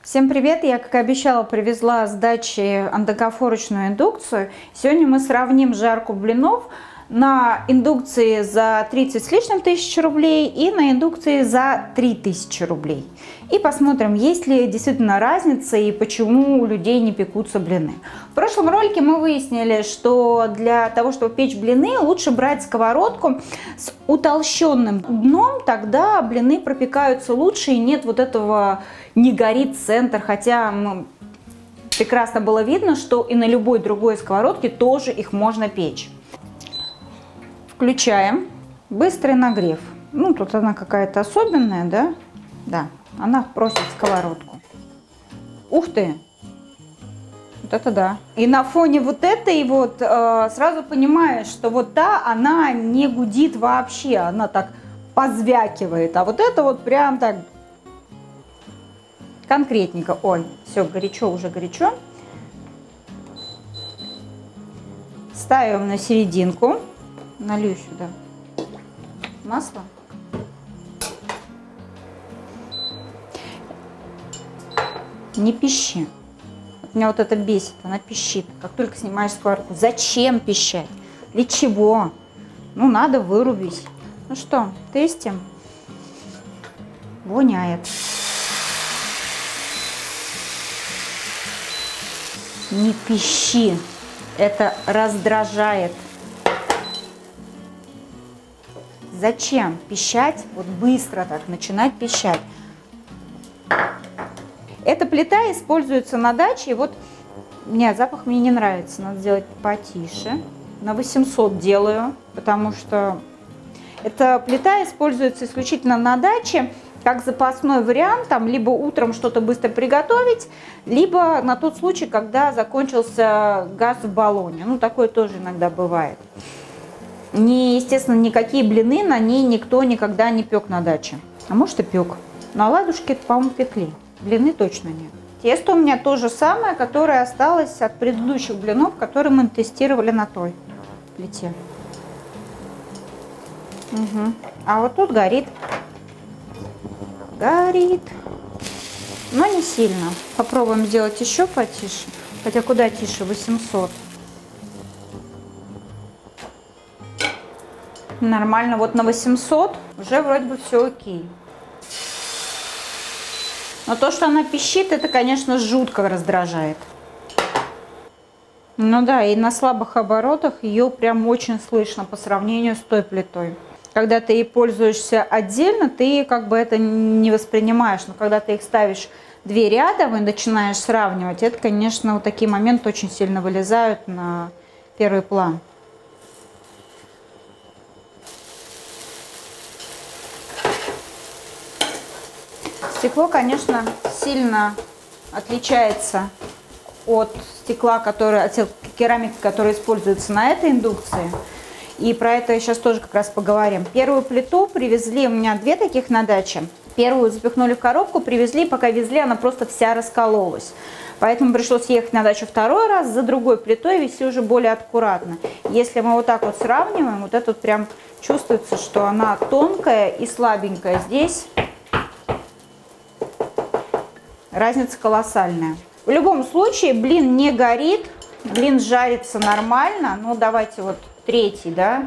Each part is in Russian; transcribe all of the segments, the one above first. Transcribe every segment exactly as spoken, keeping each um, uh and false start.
Всем привет! Я, как и обещала, привезла с дачи антикофорочную индукцию. Сегодня мы сравним жарку блинов на индукции за тридцать с лишним тысяч рублей и на индукции за три тысячи рублей. И посмотрим, есть ли действительно разница и почему у людей не пекутся блины. В прошлом ролике мы выяснили, что для того, чтобы печь блины, лучше брать сковородку с утолщенным дном, тогда блины пропекаются лучше и нет вот этого «не горит центр», хотя прекрасно было видно, что и на любой другой сковородке тоже их можно печь. Включаем быстрый нагрев. Ну, тут она какая-то особенная, да? Да, она просит сковородку. Ух ты! Вот это да. И на фоне вот этой вот э, сразу понимаешь, что вот та, она не гудит вообще, она так позвякивает. А вот это вот прям так конкретненько. Ой, все, горячо, уже горячо. Ставим на серединку. Налью сюда масло. Не пищи. Вот меня вот это бесит, она пищит. Как только снимаешь сковородку. Зачем пищать? Для чего? Ну, надо вырубить. Ну что, тестим. Воняет. Не пищи. Это раздражает. Зачем пищать, вот быстро так начинать пищать? Эта плита используется на даче, и вот, нет, запах мне не нравится, надо сделать потише. На восемьсот делаю, потому что эта плита используется исключительно на даче, как запасной вариант, там, либо утром что-то быстро приготовить, либо на тот случай, когда закончился газ в баллоне. Ну, такое тоже иногда бывает. Не, естественно, никакие блины на ней никто никогда не пек на даче. А может и пек. Но оладушки, по-моему, пекли. Блины точно нет. Тесто у меня то же самое, которое осталось от предыдущих блинов, которые мы тестировали на той плите. Угу. А вот тут горит. Горит. Но не сильно. Попробуем сделать еще потише. Хотя куда тише? восемьсот. Нормально, вот на восемьсот уже вроде бы все окей. Но то, что она пищит, это, конечно, жутко раздражает. Ну да, и на слабых оборотах ее прям очень слышно по сравнению с той плитой. Когда ты ей пользуешься отдельно, ты как бы это не воспринимаешь. Но когда ты их ставишь две рядом и начинаешь сравнивать, это, конечно, вот такие моменты очень сильно вылезают на первый план. Стекло, конечно, сильно отличается от стекла, которое, от керамики, которая используется на этой индукции. И про это сейчас тоже как раз поговорим. Первую плиту привезли, у меня две таких на даче. Первую запихнули в коробку, привезли, пока везли, она просто вся раскололась. Поэтому пришлось ехать на дачу второй раз за другой плитой, вести уже более аккуратно. Если мы вот так вот сравниваем, вот это вот прям чувствуется, что она тонкая и слабенькая. Здесь разница колоссальная. В любом случае блин не горит, блин жарится нормально. Ну давайте вот третий, да.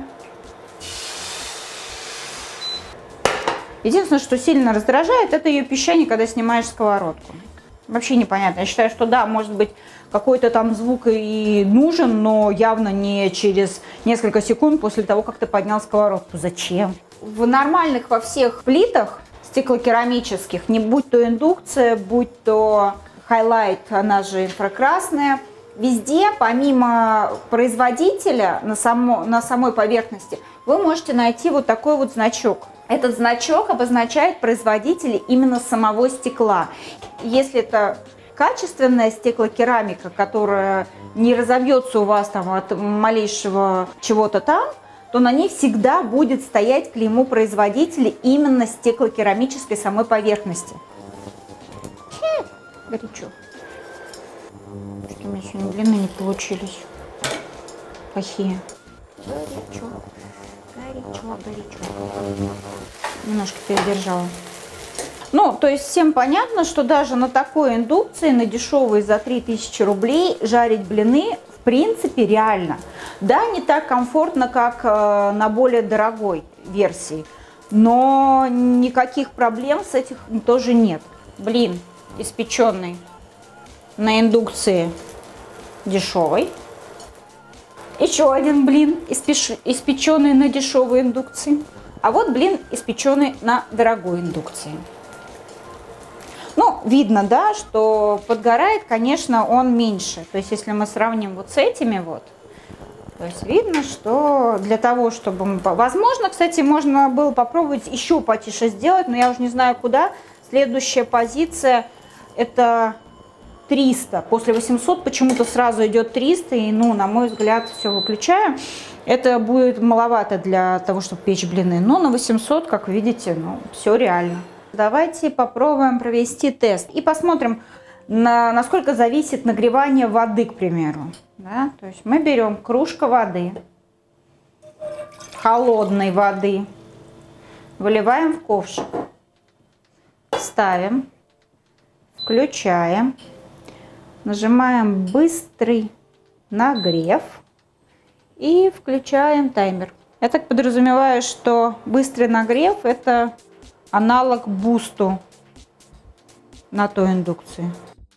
Единственное, что сильно раздражает, это ее пищание, когда снимаешь сковородку. Вообще непонятно. Я считаю, что да, может быть какой-то там звук и нужен, но явно не через несколько секунд после того, как ты поднял сковородку. Зачем? В нормальных во всех плитах стеклокерамических, не будь то индукция, будь то хайлайт, она же инфракрасная, везде, помимо производителя, на, само, на самой поверхности, вы можете найти вот такой вот значок. Этот значок обозначает производителя именно самого стекла. Если это качественная стеклокерамика, которая не разобьется у вас там от малейшего чего-то там, то на ней всегда будет стоять клеймо производителя именно стеклокерамической самой поверхности. Хе, горячо. Что у меня сегодня блины не получились. Плохие. Горячо, горячо, горячо. Немножко передержала. Ну, то есть всем понятно, что даже на такой индукции, на дешевой за три тысячи рублей, жарить блины в принципе реально. Да, не так комфортно, как э, на более дорогой версии, но никаких проблем с этим тоже нет. Блин испеченный на индукции дешевой. Еще один блин испеш... испеченный на дешевой индукции. А вот блин испеченный на дорогой индукции. Ну, видно, да, что подгорает, конечно, он меньше. То есть, если мы сравним вот с этими вот, то есть видно, что для того, чтобы... Мы... Возможно, кстати, можно было попробовать еще потише сделать, но я уже не знаю куда. Следующая позиция это триста. После восьмисот почему-то сразу идет триста, и, ну, на мой взгляд, все выключаем. Это будет маловато для того, чтобы печь блины. Но на восемьсот, как видите, ну, все реально. Давайте попробуем провести тест и посмотрим, на, насколько зависит нагревание воды, к примеру. Да? То есть мы берем кружка воды, холодной воды, выливаем в ковшик, ставим, включаем, нажимаем быстрый нагрев и включаем таймер. Я так подразумеваю, что быстрый нагрев это аналог бусту на той индукции.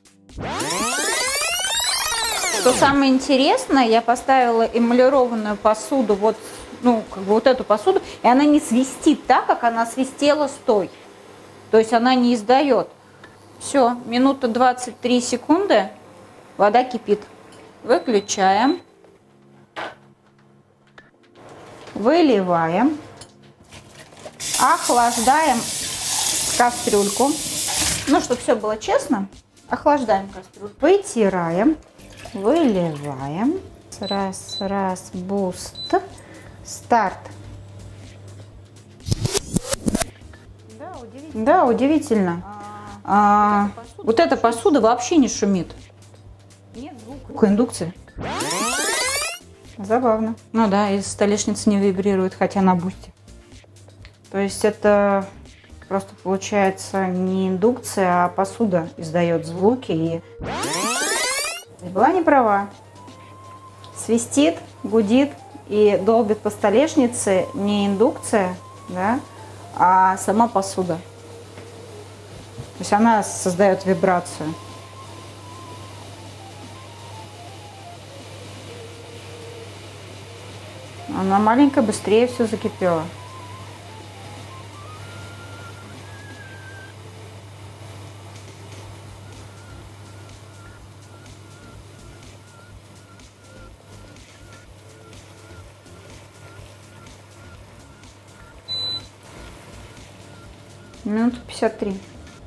Что самое интересное, я поставила эмалированную посуду, вот, ну, как бы вот эту посуду, и она не свистит так, как она свистела с той. То есть она не издает. Все, минута двадцать три секунды, вода кипит. Выключаем. Выливаем. Охлаждаем кастрюльку. Ну, чтобы все было честно, охлаждаем кастрюльку. Вытираем. Выливаем. Раз, раз, буст. Старт. Да, удивительно. Да, удивительно. А, а, вот эта посуда вообще не шумит. Нет звука. Индукции. Забавно. Ну да, и столешница не вибрирует, хотя на бусте. То есть это просто получается не индукция, а посуда издает звуки. И была не права. Свистит, гудит и долбит по столешнице не индукция, да, а сама посуда. То есть она создает вибрацию. Она маленько быстрее все закипела. Минут пятьдесят три.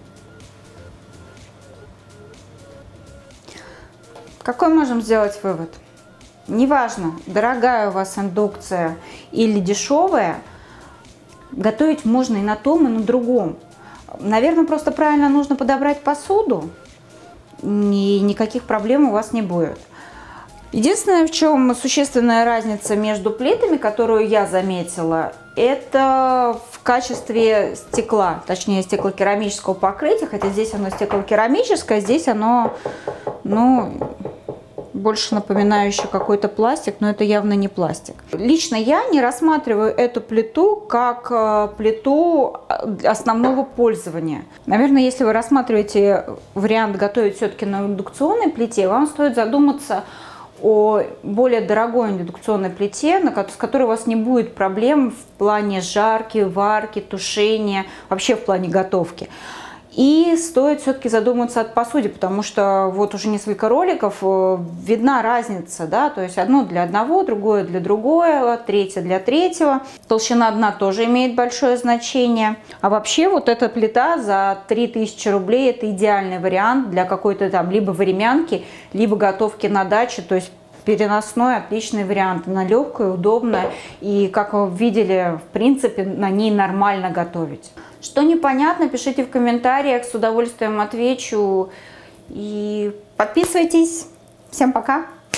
Какой можем сделать вывод? Неважно, дорогая у вас индукция или дешевая, готовить можно и на том, и на другом. Наверное, просто правильно нужно подобрать посуду, и никаких проблем у вас не будет. Единственное, в чем существенная разница между плитами, которую я заметила, это в качестве стекла, точнее стеклокерамического покрытия, хотя здесь оно стеклокерамическое, здесь оно, ну, больше напоминающий какой-то пластик, но это явно не пластик. Лично я не рассматриваю эту плиту как плиту основного пользования. Наверное, если вы рассматриваете вариант готовить все-таки на индукционной плите, вам стоит задуматься о более дорогой индукционной плите, с которой у вас не будет проблем в плане жарки, варки, тушения, вообще в плане готовки. И стоит все-таки задуматься о посуде, потому что вот уже несколько роликов видна разница, да, то есть одно для одного, другое для другого, третье для третьего. Толщина дна тоже имеет большое значение. А вообще вот эта плита за три тысячи рублей это идеальный вариант для какой-то там либо времянки, либо готовки на даче, то есть переносной отличный вариант. Она легкая, удобная и, как вы видели, в принципе на ней нормально готовить. Что непонятно, пишите в комментариях, с удовольствием отвечу. И подписывайтесь. Всем пока!